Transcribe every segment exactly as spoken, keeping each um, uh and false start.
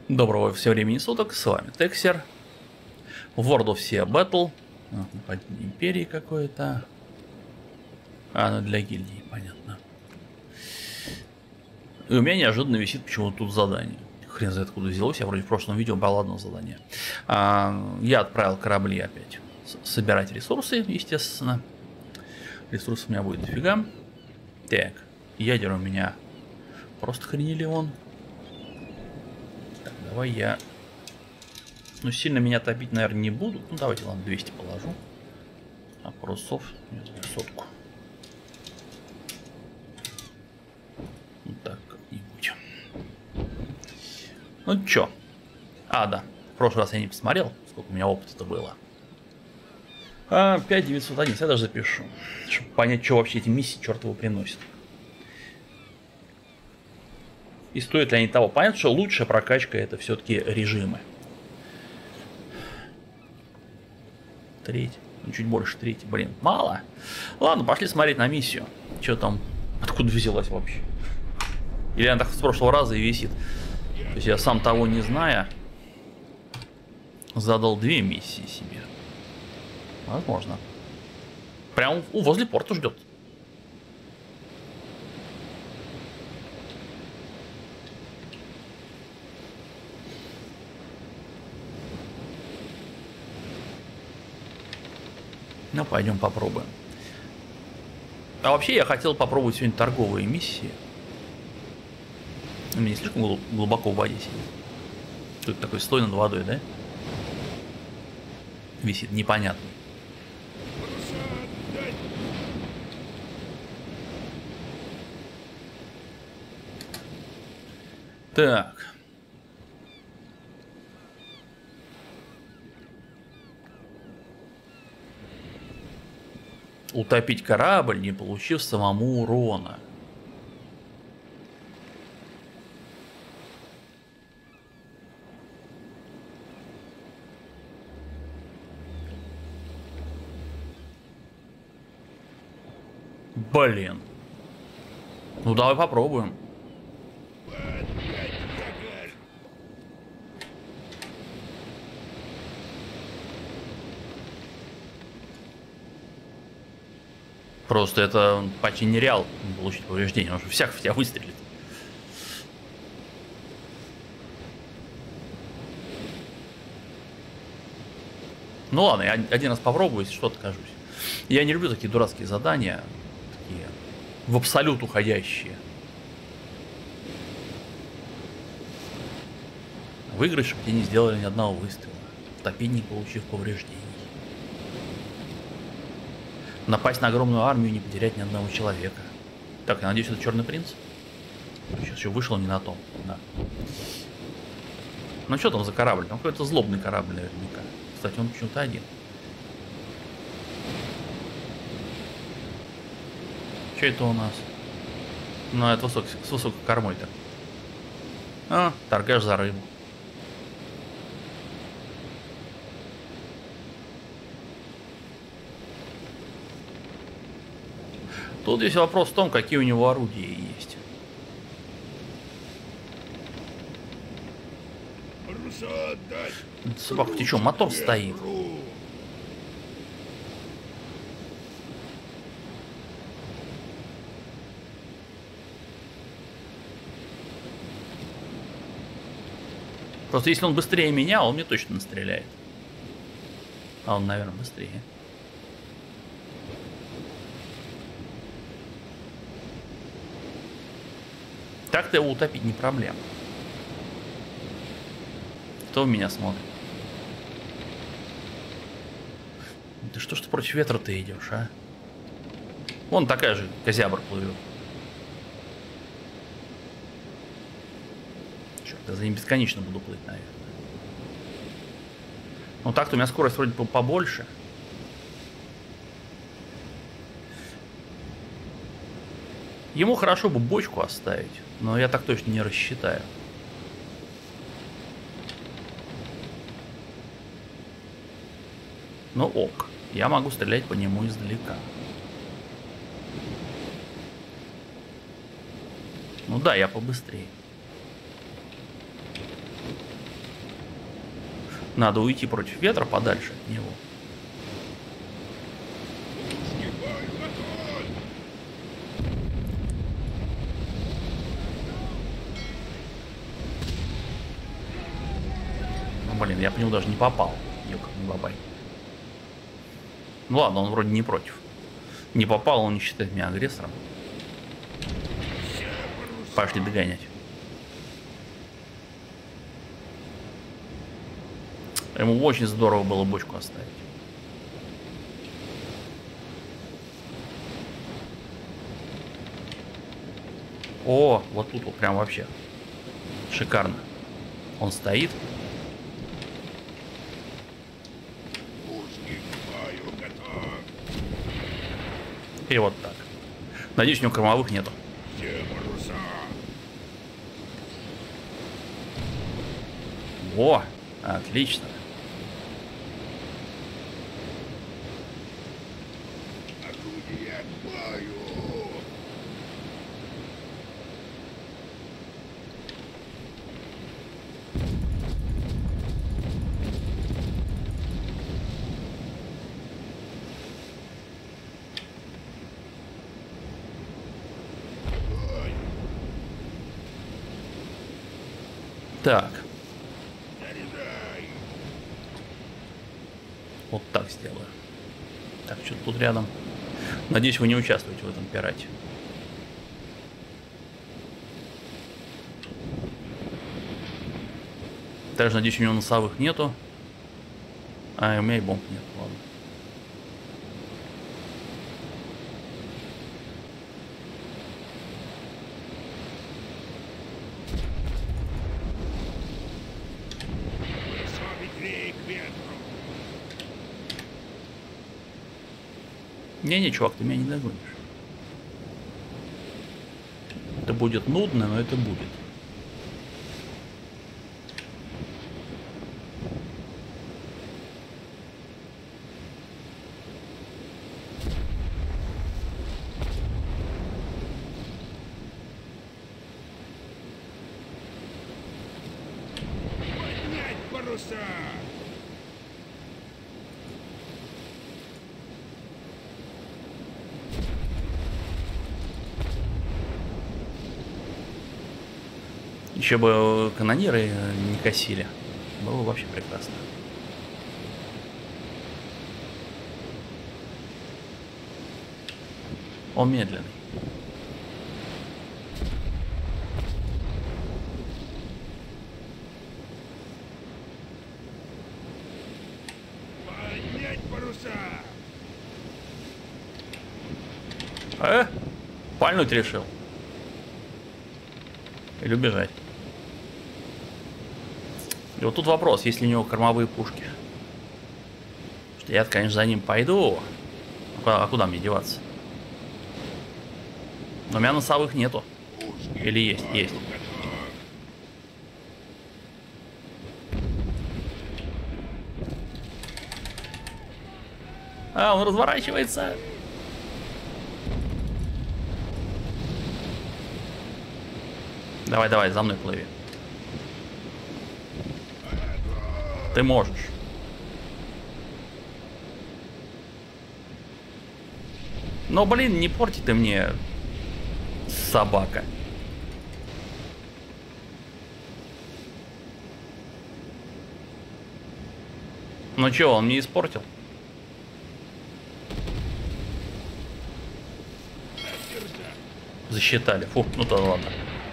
Доброго всего времени суток, с вами Тексер. World of Sea Battle. Нападение империи какое-то. А, ну для гильдии, понятно. И у меня неожиданно висит почему-то тут задание. Хрен знает откуда взялось, я вроде в прошлом видео брал одно задание. А, я отправил корабли опять собирать ресурсы, естественно. Ресурсов у меня будет дофига. Так, ядер у меня просто хренелион. Так, давай я... Ну, сильно меня топить, наверное, не будут. Ну, давайте, ладно, двести положу. А парусов, не знаю, сотку. Вот так как-нибудь. Ну, чё? А, да. В прошлый раз я не посмотрел, сколько у меня опыта-то было. А, пять тысяч девятьсот один. Я даже запишу. Чтобы понять, что вообще эти миссии чертовы приносят. И стоит ли они того? Понятно, что лучшая прокачка — это все-таки режимы. Треть. Ну, чуть больше трети. Блин, мало. Ладно, пошли смотреть на миссию. Что там? Откуда взялась вообще? Или она так с прошлого раза и висит? То есть я сам того не зная задал две миссии себе. Возможно. Прям у возле порта ждет. Ну, пойдем попробуем. А вообще я хотел попробовать сегодня торговые миссии. У меня не слишком глубоко в воде сидит. Тут такой слой над водой, да? Висит непонятный. Так. Утопить корабль, не получив самому урона. Блин. Ну давай попробуем. Просто это почти нереал получить повреждение, он же всяк в тебя выстрелит. Ну ладно, я один раз попробую, если что-то кажусь. Я не люблю такие дурацкие задания, такие в абсолют уходящие. Выиграть, чтобы тебе не сделали ни одного выстрела. Топить, не получив повреждений. Напасть на огромную армию и не потерять ни одного человека. Так, я надеюсь, это Черный принц. Сейчас еще вышел не на том. Да. Ну что там за корабль? Там какой-то злобный корабль наверняка. Кстати, он почему-то один. Что это у нас? Ну, это высок... с высокой кормой-то. А, торгаш за рыбу. Тут весь вопрос в том, какие у него орудия есть. Собака, ты что, мотор стоит? Просто если он быстрее меня, он мне точно настреляет. А он, наверное, быстрее. Так-то его утопить не проблема. Кто в меня смотрит? Ты что ж ты против ветра ты идешь, а? Вон такая же козябр плывет. Черт, я за ним бесконечно буду плыть, наверное. Ну так-то у меня скорость вроде побольше. Ему хорошо бы бочку оставить, но я так точно не рассчитаю. Ну ок, я могу стрелять по нему издалека. Ну да, я побыстрее. Надо уйти против ветра подальше от него. Ну, блин, я по нему даже не попал. Ёк, не бабай. Ну ладно, он вроде не против. Не попал, он не считает меня агрессором. Пошли догонять. Ему очень здорово было бочку оставить. О, вот тут вот прям вообще шикарно. Он стоит. И вот так. Надеюсь, у него кормовых нету. О, отлично. Так. Вот так сделаю. Так, что-то тут рядом. Надеюсь, вы не участвуете в этом пирате. Также, надеюсь, у него носовых нету. А, у меня и бомб нет. Ладно. Не-не, чувак, ты меня не догонишь. Это будет нудно, но это будет. Поднять паруса! Еще бы канониры не косили. Было бы вообще прекрасно. Он медленный. Поднять паруса! Э? Пальнуть решил. Или убежать. И вот тут вопрос, есть ли у него кормовые пушки. Что я, конечно, за ним пойду. А куда мне деваться? Но у меня носовых нету. Или есть? Есть. А, он разворачивается. Давай, давай, за мной плыви. Ты можешь. Но, блин, не порти ты мне, собака. Ну чё, он мне испортил? Засчитали. Фу, ну то ладно.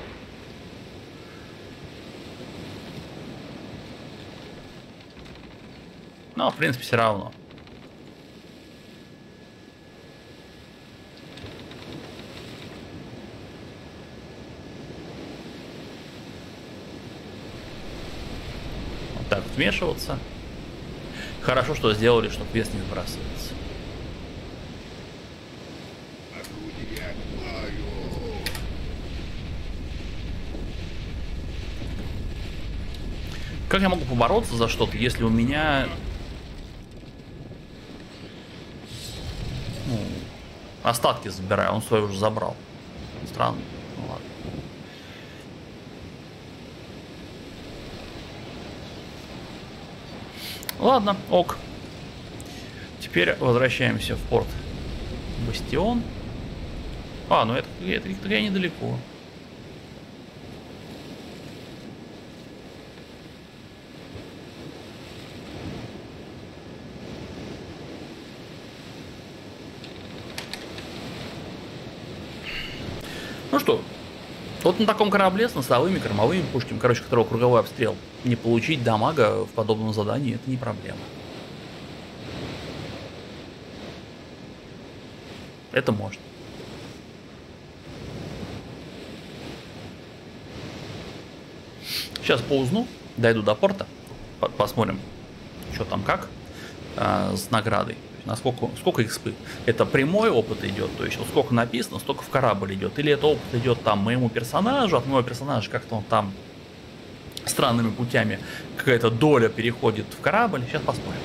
Но, в принципе, все равно. Вот так вмешиваться. Хорошо, что сделали, чтобы вес не сбрасывается. Как я могу побороться за что-то, если у меня... Ну, остатки забираю, он свой уже забрал. Странно. Ну ладно. Ладно, ок. Теперь возвращаемся в порт Бастион. А, ну это, это, это я недалеко. Ну что, вот на таком корабле с носовыми, кормовыми пушками, короче, которого круговой обстрел, не получить дамага в подобном задании — это не проблема. Это можно. Сейчас поузну, дойду до порта, посмотрим, что там как а, с наградой. Насколько, сколько экспы. Это прямой опыт идет, то есть вот сколько написано, столько в корабль идет. Или это опыт идет там моему персонажу, от моего персонажа как-то он там странными путями какая-то доля переходит в корабль. Сейчас посмотрим.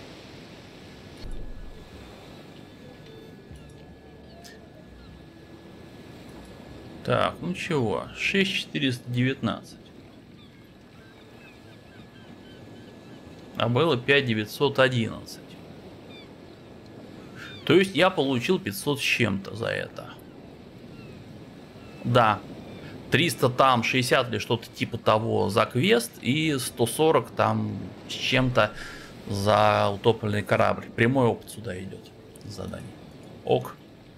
Так, ну чего, шесть тысяч четыреста девятнадцать. А было пять тысяч девятьсот одиннадцать. То есть я получил пятьсот с чем-то за это. Да. триста там, шестьдесят или что-то типа того за квест. И сто сорок там с чем-то за утопленный корабль. Прямой опыт сюда идет. Задание. Ок.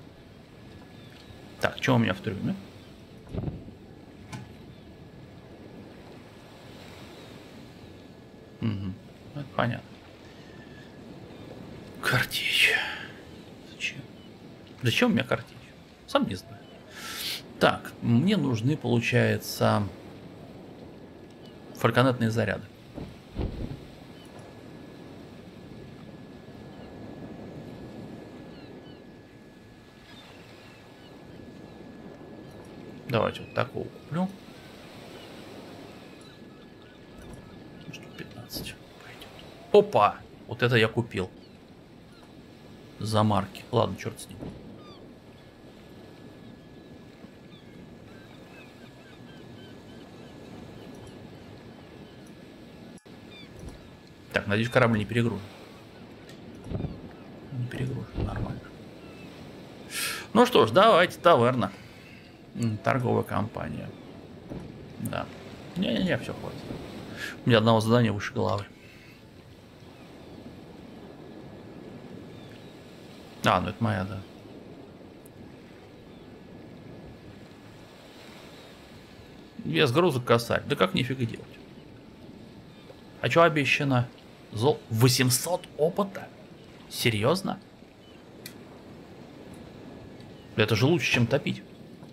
Так, что у меня в трюме? Угу. Это понятно. Картечь. Зачем? Зачем у меня картечь? Сам не знаю. Так, мне нужны, получается, фальконетные заряды. Давайте вот такого куплю. пятнадцать пойдет. Опа! Вот это я купил. За марки. Ладно, черт с ним. Так, надеюсь, корабль не перегружен. Не перегружен, нормально. Ну что ж, давайте, таверна. Торговая компания. Да. Не-не-не, все хватит. У меня одного задания выше головы. А, ну это моя, да. Вес груза косарь. Да как нифига делать? А что обещано? Зол... восемьсот опыта? Серьезно? Это же лучше, чем топить.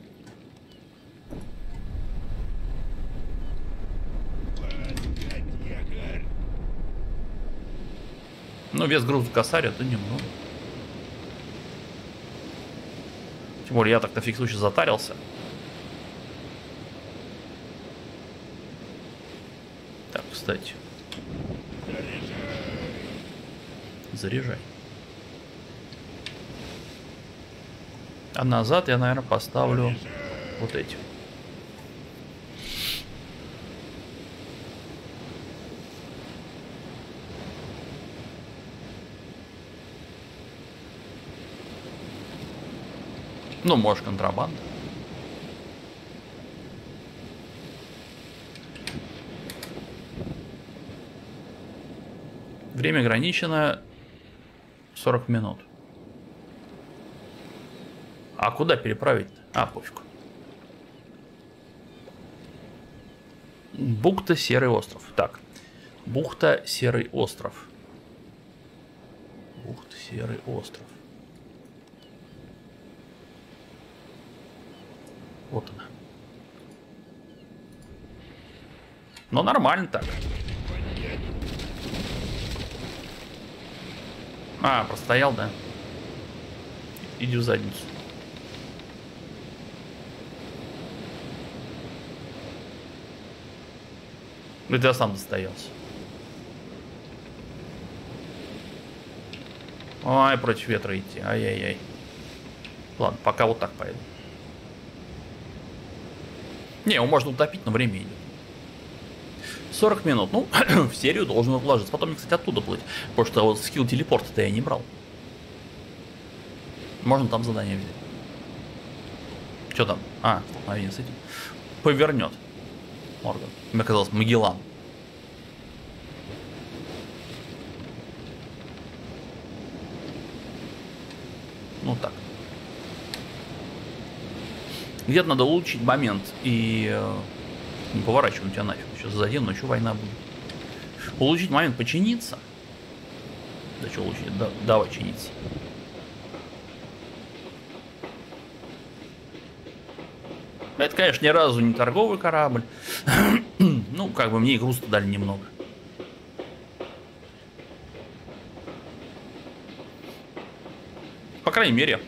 Ну, вес груза косарь это немного. Тем более я так на всякий случай затарился. Так, кстати. Заряжай. А назад я, наверное, поставлю вот эти. Ну, может, контрабанда. Время ограничено сорок минут. А куда переправить-то? А, пофиг. Бухта Серый остров. Так. Бухта Серый остров. Бухта Серый остров. Вот она. Ну, нормально так. А, простоял, да? Иди в задницу. Это я сам достоялся. Ой, против ветра идти. Ай-яй-яй. Ладно, пока вот так поеду. Не, его можно утопить, но время идет. сорок минут. Ну, в серию должен вложиться. Потом, кстати, оттуда плыть. Потому что вот скилл телепорта-то я не брал. Можно там задание взять. Что там? А, столкновение с этим. Повернет. Морган. Мне казалось, Магеллан. Ну так. Где-то надо улучшить момент и э, не поворачивать тебя нафиг. Сейчас задел, но что война будет. Улучшить момент, починиться. Да что улучшить? Да, давай чиниться. Это, конечно, ни разу не торговый корабль. Ну, как бы мне и груз-то дали немного. По крайней мере,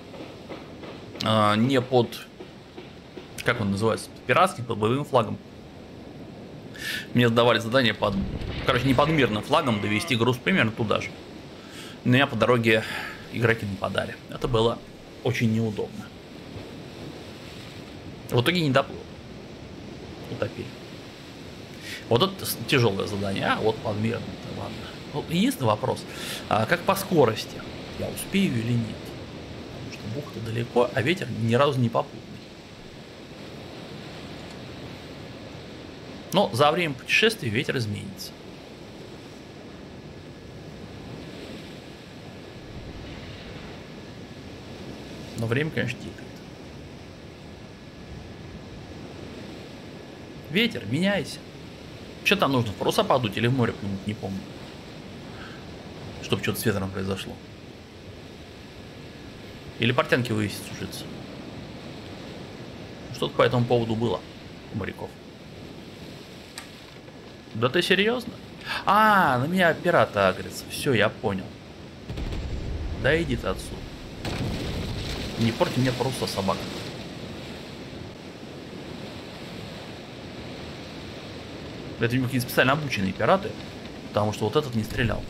э, не под... Как он называется? Пиратским, под боевым флагом. Мне задавали задание под... Короче, не под мирным флагом довести груз примерно туда же. На меня по дороге игроки нападали. Это было очень неудобно. В итоге не доплыл. Утопили. Вот это тяжелое задание. А вот под мирным. Ладно. Вот единственный вопрос. А как по скорости? Я успею или нет? Потому что бухта далеко, а ветер ни разу не попутный. Но за время путешествия ветер изменится. Но время, конечно, тикает. Ветер, меняйся. Что там нужно? В паруса подуть или в море пнуть? Не помню. Чтобы что-то с ветром произошло. Или портянки вывесить, сушиться. Что-то по этому поводу было у моряков. Да ты серьезно? А, на меня пираты агрятся. Все, я понял. Да иди ты отсюда. Не порти мне паруса, собака. Это какие-то специально обученные пираты, потому что вот этот не стрелял.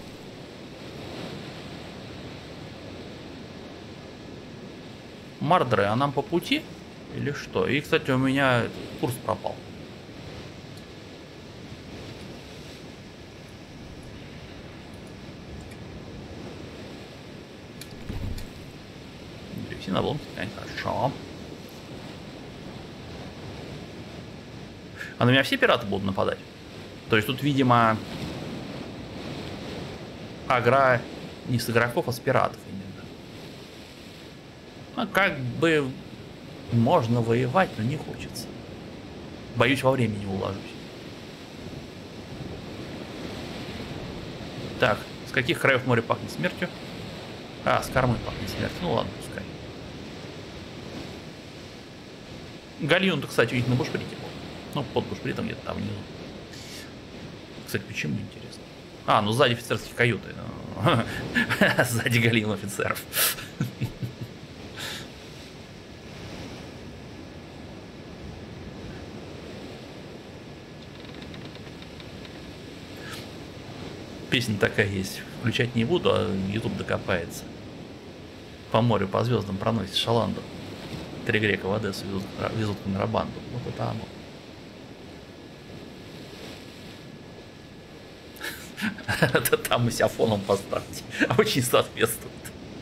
Мардеры, а нам по пути? Или что? И, кстати, у меня курс пропал. Древесина, обломки, конечно, хорошо. А на меня все пираты будут нападать? То есть тут, видимо, агра не с игроков, а с пиратов именно. Ну, как бы можно воевать, но не хочется. Боюсь, во времени не уложусь. Так, с каких краев море пахнет смертью? А, с кормы пахнет смертью. Ну ладно, пускай. Гальюн-то, кстати, у них на бушприте был. Ну, под бушпритом где-то там внизу. Кстати, почему, интересно? А, ну сзади офицерские каюты. Сзади галеон офицеров. Песня такая есть. Включать не буду, а YouTube докопается. По морю, по звездам проносит Шаланду. Три грека в Одессу везут, везут контрабанду. Вот это оно. Это там у себя фоном поставьте. Очень соответствует.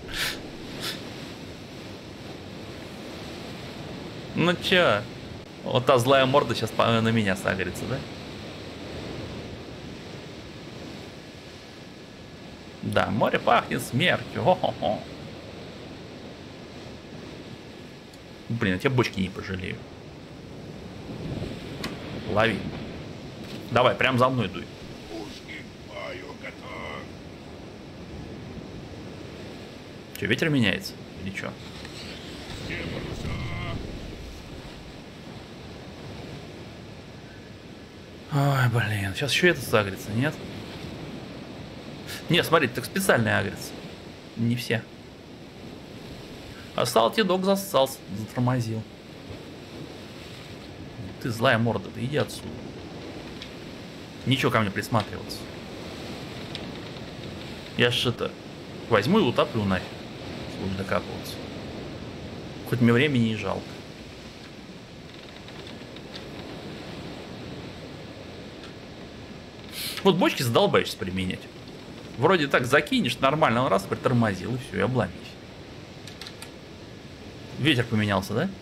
Ну чё? Вот та злая морда сейчас на меня сагрится, да? Да, море пахнет смертью. Хо-хо-хо. Блин, я тебе бочки не пожалею. Лови. Давай, прям за мной дуй. Че, ветер меняется? Или что? Ой, блин, сейчас еще это сагрится, нет? Не, смотри, так специально агрится. Не все. А Салтидок зассался, затормозил. Ты злая морда, ты иди отсюда. Ничего ко мне присматриваться. Я ж это возьму и утоплю нафиг. Будешь докапываться. Хоть мне времени и жалко. Вот бочки задолбаешься применять. Вроде так закинешь, нормально, он раз притормозил, и все, и обломись. Ветер поменялся, да?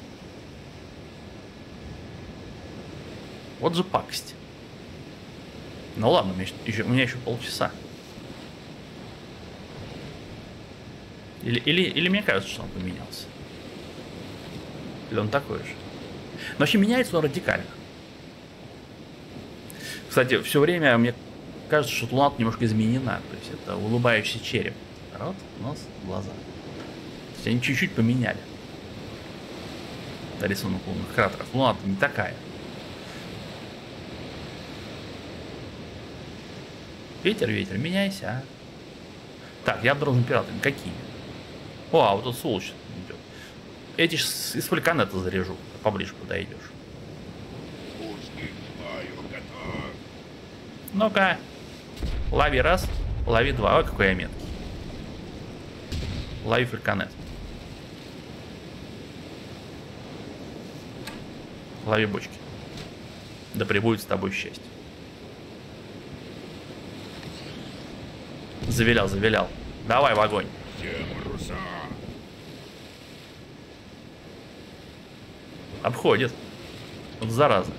Вот же пакость. Ну ладно, у меня еще, у меня еще полчаса. Или, или, или мне кажется, что он поменялся. Или он такой же. Но вообще меняется он радикально. Кстати, все время мне кажется, что Луна немножко изменена. То есть это улыбающийся череп. Рот, нос, глаза. То есть они чуть-чуть поменяли. Рисунок лунных кратеров. Луна-то не такая. Ветер, ветер, меняйся, а. Так, я обнаружен пиратами. Какими? О, а вот тут сволочь идет. Эти ж из фальконета заряжу. Поближе подойдешь. Ну-ка. Лови раз, лови два. Ой, какой я меткий. Лови фальконет. Лови бочки. Да пребудет с тобой счастье. Завилял, завилял. Давай в огонь. Обходит. Вот зараза.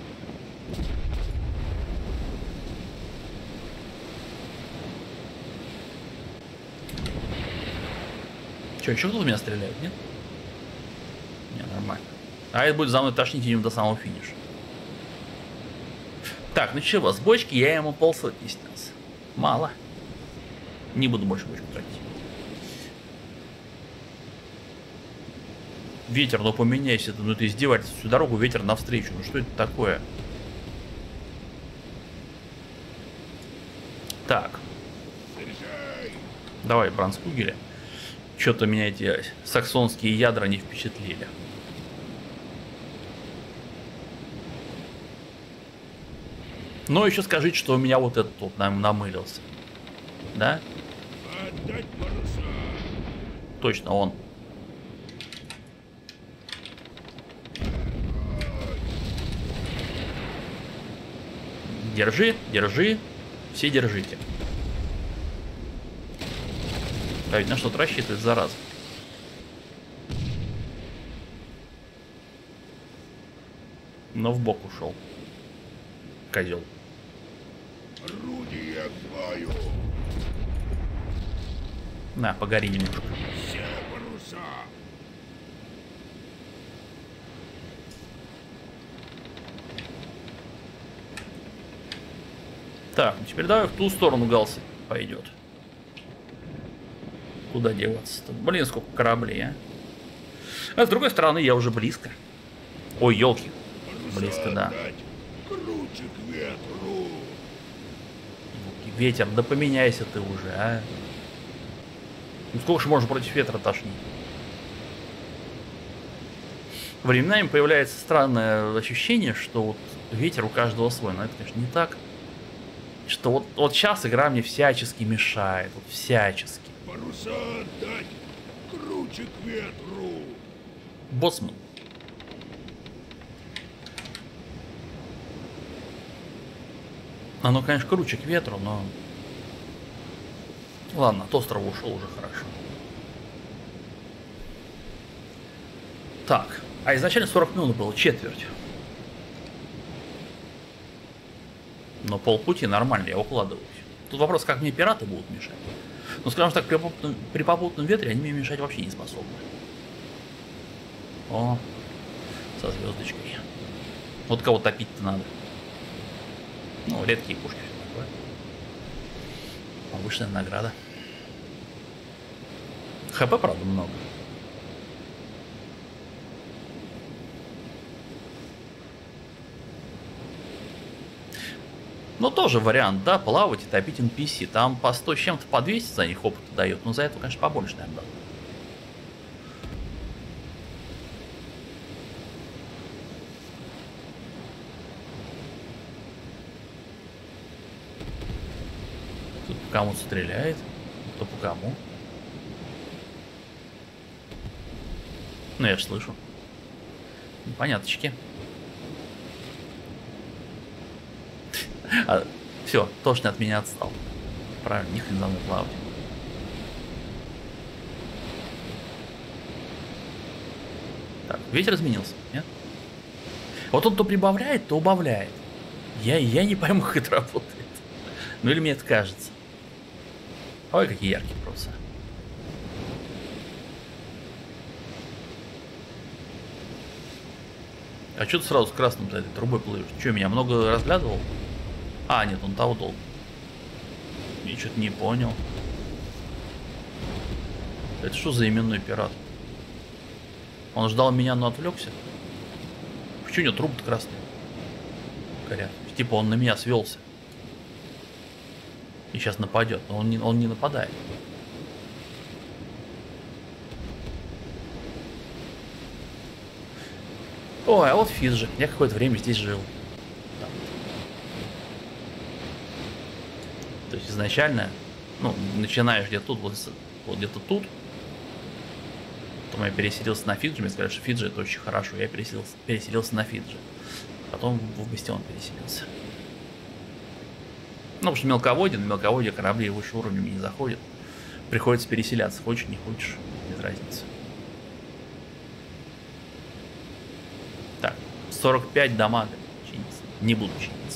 Че, еще кто-то меня стреляет, нет? Не, нормально. А это будет за мной тошнить им до самого финиша. Так, ну чего, с бочки я ему полсотни снялся. Мало. Не буду больше бочку тратить. Ветер, ну поменяйся, ну ты издеваешься. Всю дорогу ветер навстречу. Ну что это такое? Так. Давай, Бранскугеля. Что-то меня эти саксонские ядра не впечатлили. Но еще скажите, что у меня вот этот тут нам намылился. Да? Точно он. Держи, держи. Все держите. А ведь на что-то рассчитывает, зараза. Но в бок ушел. Козел. Орудие к бою. На, погори немножко. Все паруса. Так, ну теперь давай в ту сторону Галс пойдет. Куда деваться-то? Блин, сколько кораблей, а? А с другой стороны, я уже близко. Ой, елки. Близко, да. Круче к ветру. Ветер, да поменяйся ты уже, а. Ну сколько же можно против ветра тошнить? Временами появляется странное ощущение, что вот ветер у каждого свой. Но это, конечно, не так. Что вот, вот сейчас игра мне всячески мешает. Вот всячески. Паруса отдать. Круче к ветру. Боцман. Оно, конечно, круче к ветру, но... Ладно, от острова ушел уже хорошо. Так, а изначально сорок минут было, четверть. Но полпути нормально, я укладываюсь. Тут вопрос, как мне пираты будут мешать. Ну, скажем так, при попутном, при попутном ветре они мне мешать вообще не способны. О, со звездочкой. Вот кого топить-то надо. Ну, редкие пушки. Повышенная награда. ХП, правда, много. Ну, тоже вариант, да, плавать и топить эн пи си. Там по сто с чем-то, по двести за них опыта дает. Но за это, конечно, побольше, наверное, дадут. Тут по кому-то стреляет. Кто по кому. Ну, я ж слышу. Поняточки. А, Все, точно от меня отстал. Правильно, ни хрена за мной плавать. Так, ветер изменился, нет? Вот он то прибавляет, то убавляет. Я, я не пойму, как это работает. Ну или мне это кажется. Ой, какие яркие просто. А что ты сразу с красным-то этой трубой плывешь? Че, меня много разглядывал? А, нет, он того долго. Я что-то не понял. Это что за именной пират? Он ждал меня, но отвлекся? Почему у него трубы-то красные? Горят. Типа он на меня свелся. И сейчас нападет, но он не, он не нападает. Ой, а вот Фиджи. Я какое-то время здесь жил. Там. То есть изначально, ну, начинаешь где-то тут, вот, вот где-то тут. Потом я переселился на Фиджи, мне сказали, что Фиджи это очень хорошо. Я переселился, переселился на Фиджи. Потом в Бастион переселился. Ну, потому что мелководье, на мелководье корабли выше уровня не заходят. Приходится переселяться. Хочешь, не хочешь, без разницы. Так, сорок пять дамага чинится. Не буду чиниться.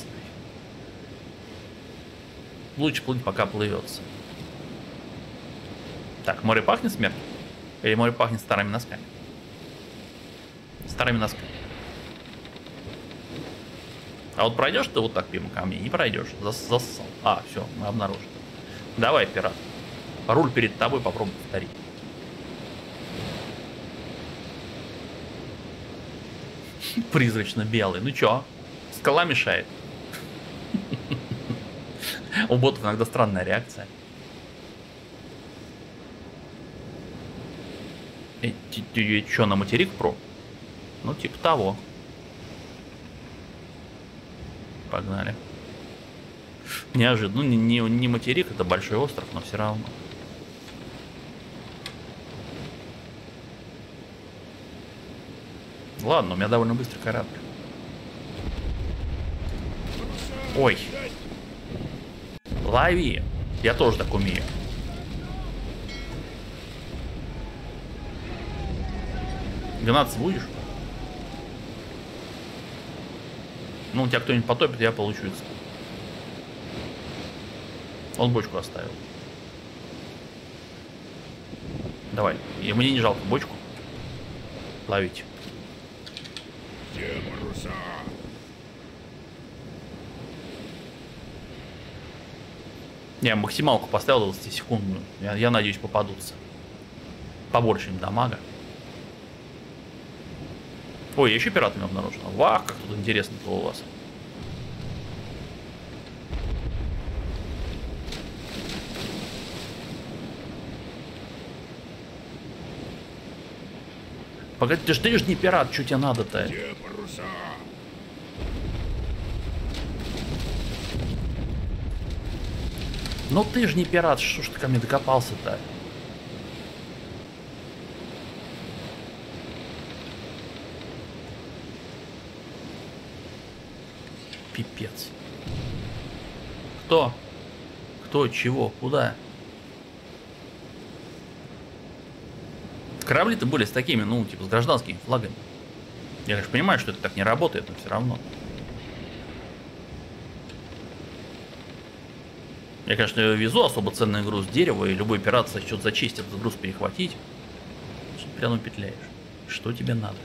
Лучше плыть, пока плывется. Так, море пахнет смертью? Или море пахнет старыми носками? Старыми носками. А вот пройдешь ты вот так мимо камней? Не пройдешь. Зас зассал. А, все, мы обнаружили. Давай, пират. Руль перед тобой, попробуй повторить. Призрачно-белый. Ну чё? Скала мешает. У ботов иногда странная реакция. Ты чё, на материк про? Ну, типа того. Погнали. Неожиданно. Ну, не, не, не материк, это большой остров, но все равно. Ладно, у меня довольно быстрый корабль. Ой. Лови. Я тоже так умею. Гнаться будешь? Ну, у тебя кто-нибудь потопит, я получу это. Он бочку оставил. Давай. И мне не жалко бочку. Ловить. Все паруса. Я максималку поставил двадцатисекундную. Я, я надеюсь, попадутся. Побольше им дамага. Ой, я еще пиратами обнаружил. Вах, как тут интересно-то у вас. Погоди, ты ж ты ж не пират, что тебе надо-то? Все паруса. Ну ты же не пират, что ж ты ко мне докопался-то? Пипец. Кто? Кто? Чего? Куда? Корабли-то были с такими, ну, типа, с гражданскими флагами. Я, конечно, понимаю, что это так не работает, но все равно. Я, конечно, везу особо ценный груз дерева, и любой пират сочтет за честь этот груз перехватить. Что ты прямо петляешь? Что тебе надо?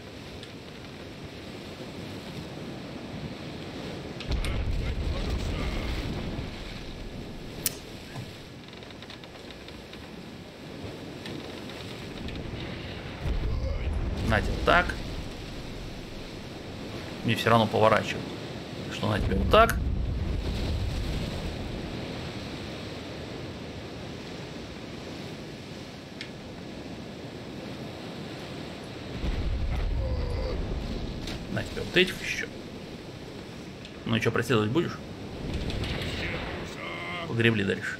На тебе так. Мне все равно поворачивать. Что на тебе вот так. На тебе вот этих еще. Ну и что, преследовать будешь? Погребли дальше.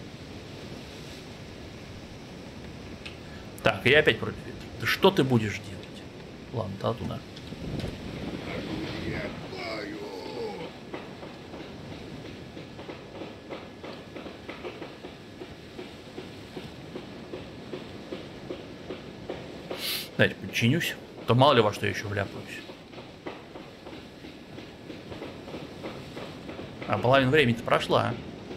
Так, я опять против. Ты что ты будешь делать? Ладно, да, туда. Дайте подчинюсь. То мало ли во что я еще вляпаюсь. А половина времени-то прошла.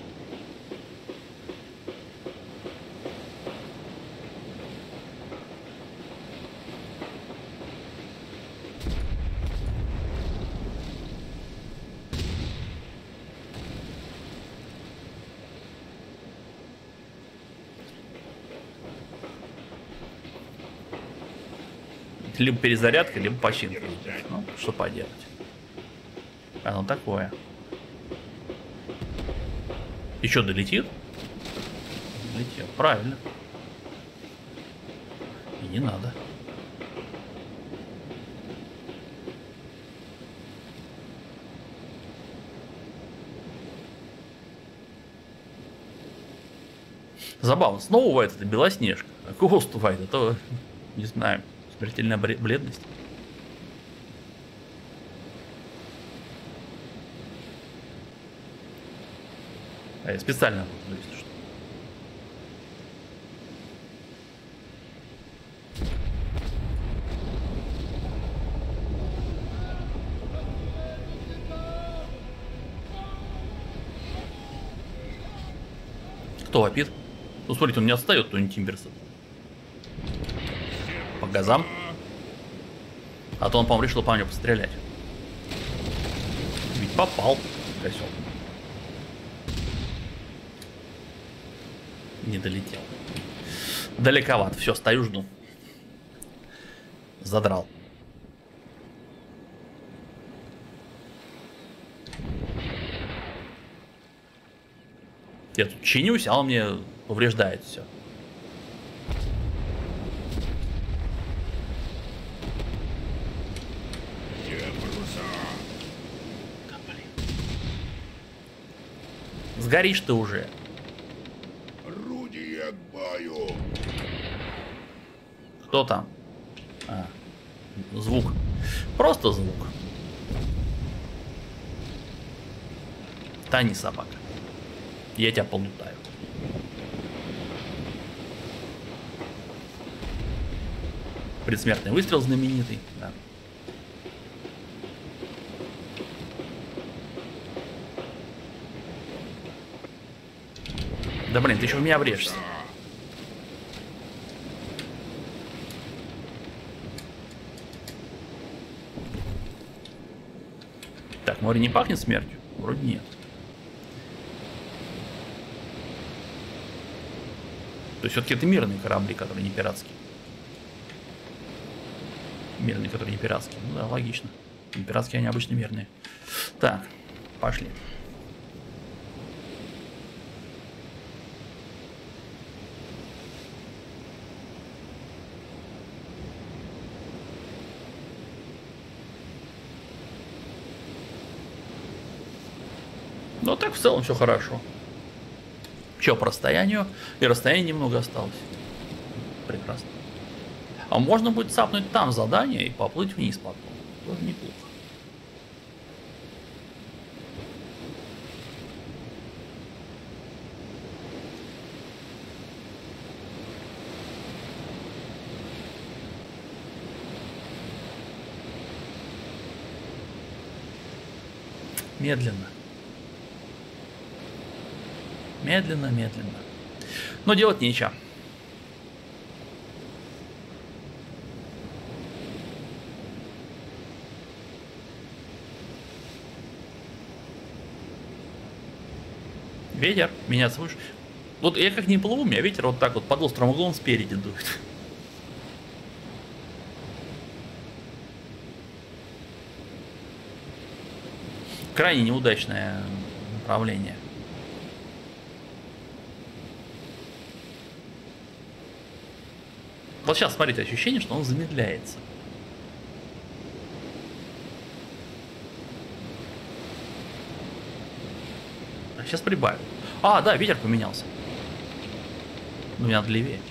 Либо перезарядка, либо починка. Ну, что поделать. Оно такое. Еще долетит? Долетел. Правильно. И не надо. Забавно. Снова бывает это Белоснежка. А кого бывает? Это, не знаю, смертельная бледность. А я специально, если что. Кто вопит? Ну, смотрите, он не отстает, Тони Тимберса. По газам. А то он, по-моему, решил по мне пострелять. Ведь попал, косел. Не долетел. Далековато. Все, стою, жду. Задрал. Я тут чинюсь, а он мне повреждает все. Да, блин. Сгоришь ты уже. Орудие к бою. Кто там? А, звук. Просто звук. Тани, собака. Я тебя полутаю. Предсмертный выстрел знаменитый. Да. Да блин, ты еще в меня врежешься. Так, море не пахнет смертью? Вроде нет. То есть все-таки это мирные корабли, которые не пиратские. Мирные, которые не пиратские. Ну да, логично. Не пиратские, они обычно мирные. Так, пошли. Но так в целом все хорошо. Че по расстоянию? И расстояние немного осталось. Прекрасно. А можно будет цапнуть там задание и поплыть вниз потом. Тоже неплохо. Медленно. Медленно, медленно. Но делать нечего. Ветер меня слышишь. Вот я как не плыву, у меня ветер вот так вот под острым углом спереди дует. Крайне неудачное направление. Вот сейчас, смотрите, ощущение, что он замедляется. А сейчас прибавим. А, да, ветер поменялся. Ну, мне надо левее.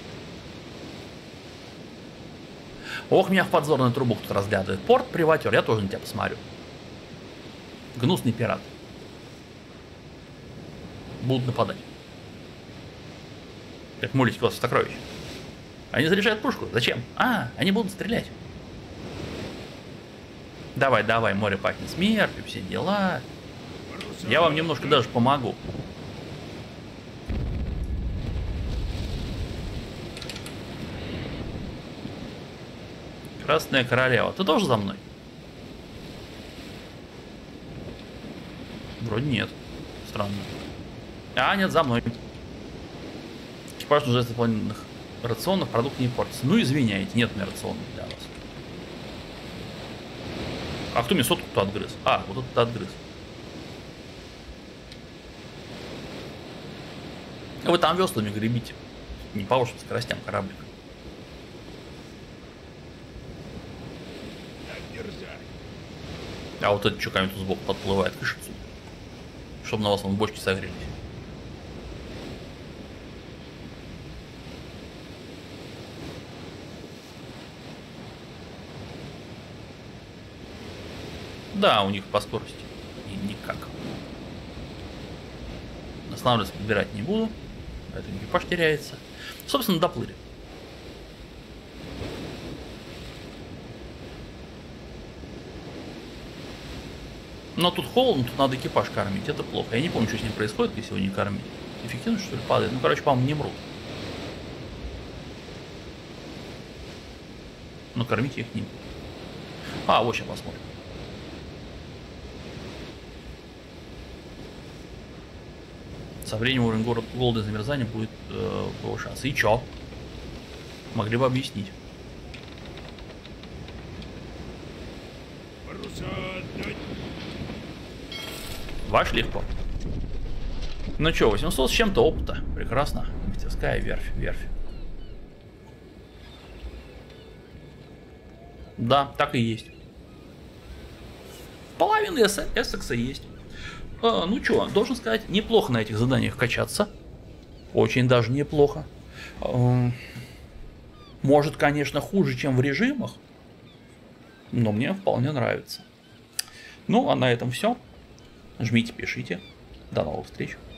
Ох, меня в подзорную трубу кто-то разглядывает. Порт, приватер, я тоже на тебя посмотрю. Гнусный пират. Будут нападать. Как мультик «Класс сокровищ». Они заряжают пушку. Зачем? А, они будут стрелять. Давай, давай, море пахнет смертью, все дела. Я вам немножко даже помогу. Красная королева. Ты тоже за мной? Вроде нет. Странно. А, нет, за мной. Экипаж нуждается в дополнительных рационах, продукт не портится. Ну, извиняйте, нет у меня рационов для вас. А кто мне сотку-то отгрыз? А, вот этот отгрыз. А вы там веслами гребите. Не по вашим скоростям кораблик. А вот этот что камень тут сбоку подплывает к ишицу. Чтобы на вас вон бочки согрелись. Да, у них по скорости. И никак. Останавливаться подбирать не буду. Поэтому экипаж теряется. Собственно, доплыли. Но тут холодно, тут надо экипаж кормить. Это плохо. Я не помню, что с ним происходит, если его не кормить. Эффективность, что ли, падает? Ну, короче, по-моему, не мрут. Но кормить я их не буду. А, вот сейчас посмотрим. Со временем уровень город, голода и замерзания будет э, повышаться. И чё? Могли бы объяснить. Вошли в порт. Ну чё, восемьсот с чем-то опыта. Прекрасно. Мастерская верфь, верфь. Да, так и есть. Половина Эссекса есть. А, ну чё, должен сказать, неплохо на этих заданиях качаться. Очень даже неплохо. А, может, конечно, хуже, чем в режимах. Но мне вполне нравится. Ну, а на этом все. Жмите, пишите. До новых встреч.